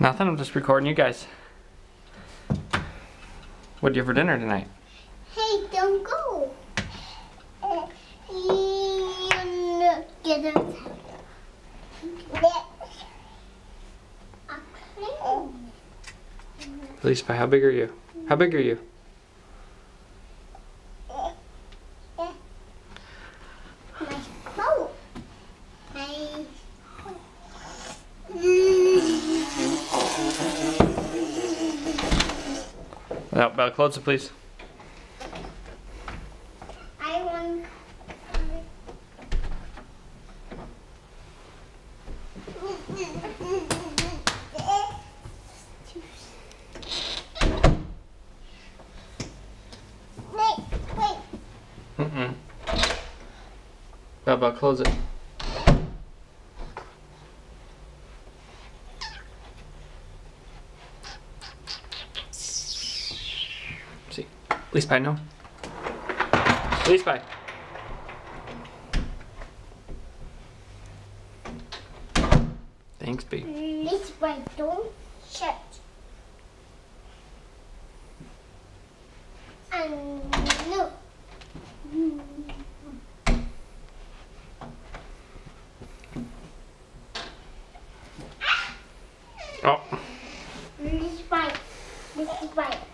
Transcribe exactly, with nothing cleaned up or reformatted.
Nothing, I'm just recording you guys. What do you have for dinner tonight? Hey, don't go. Uh, you get it. Lisa, how big are you? How big are you? No, Bella, close it, please. I want. Wait, wait. Mm-mm. Bella, close it. See, Lisa, bye, no. Lisa, bye. Thanks, babe. This way, don't shut. And no. Oh. This way. This way.